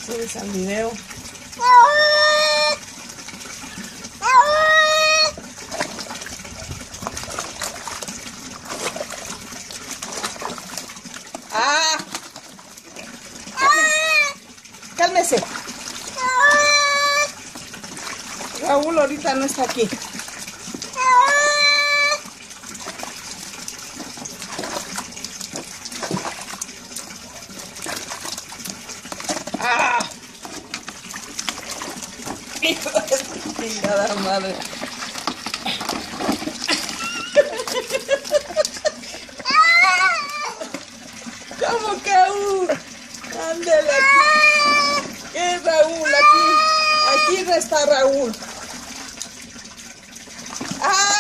subes al video. ¡Ah! ¡Cálmese! Raúl ahorita no está aquí. ¡Ah! ¡Hijo de su chingada madre! ¿Cómo que aún? ¡Ándale aquí! ¿Qué es Raúl? Aquí no está Raúl. ¡Ah!